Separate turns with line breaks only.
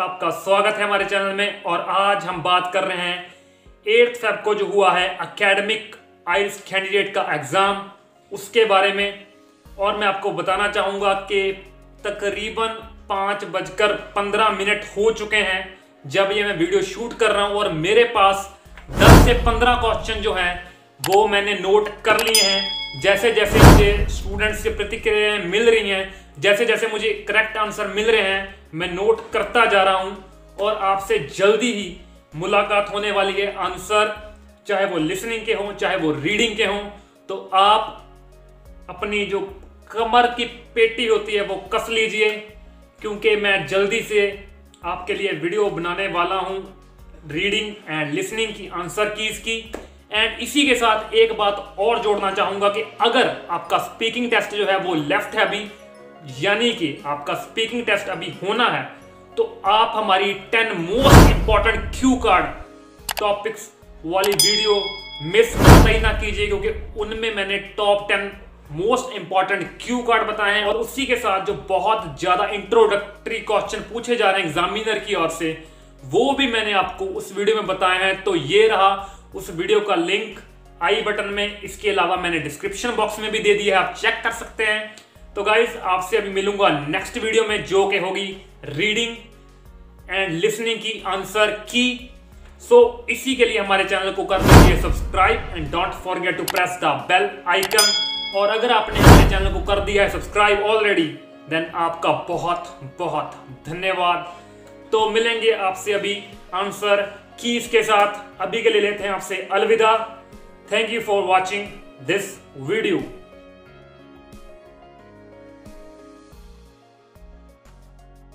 आपका स्वागत है हमारे चैनल में। और आज हम बात कर रहे हैं 8 फेब को जो हुआ है एकेडमिक आइल्स कैंडिडेट का एग्जाम, उसके बारे में। और मैं आपको बताना चाहूँगा कि तकरीबन 5:15 हो चुके हैं जब ये मैं वीडियो शूट कर रहा हूँ, और मेरे पास 10 से 15 क्वेश्चन जो हैं वो मैंने नोट कर लिए हैं। जैसे जैसे मुझे स्टूडेंट्स की प्रतिक्रियाएं मिल रही हैं, जैसे जैसे मुझे करेक्ट आंसर मिल रहे हैं, मैं नोट करता जा रहा हूं। और आपसे जल्दी ही मुलाकात होने वाली है। आंसर चाहे वो लिसनिंग के हों, चाहे वो रीडिंग के हों, तो आप अपनी जो कमर की पेटी होती है वो कस लीजिए, क्योंकि मैं जल्दी से आपके लिए वीडियो बनाने वाला हूं रीडिंग एंड लिसनिंग की आंसर कीज की। एंड इसी के साथ एक बात और जोड़ना चाहूंगा कि अगर आपका स्पीकिंग टेस्ट जो है वो लेफ्ट है अभी, यानी कि आपका स्पीकिंग टेस्ट अभी होना है, तो आप हमारी 10 most important cue card topics वाली वीडियो मिस ही ना कीजिए, क्योंकि उनमें मैंने top 10 most important cue card बताए हैं। और उसी के साथ जो बहुत ज्यादा इंट्रोडक्टरी क्वेश्चन पूछे जा रहे हैं एग्जामिनर की ओर से, वो भी मैंने आपको उस वीडियो में बताए हैं। तो ये रहा उस वीडियो का लिंक आई बटन में, इसके अलावा मैंने डिस्क्रिप्शन बॉक्स में भी दे दिया है, आप चेक कर सकते हैं। तो गाइस, आपसे अभी मिलूंगा नेक्स्ट वीडियो में, जो कि होगी रीडिंग एंड लिसनिंग की आंसर की। सो इसी के लिए हमारे चैनल को कर दीजिए subscribe and don't forget to press the bell icon. और अगर आपने हमारे चैनल को कर दिया है सब्सक्राइब ऑलरेडी, देन आपका बहुत बहुत धन्यवाद। तो मिलेंगे आपसे अभी आंसर कीज के साथ। अभी के लिए लेते हैं आपसे अलविदा। Thank you for watching this video.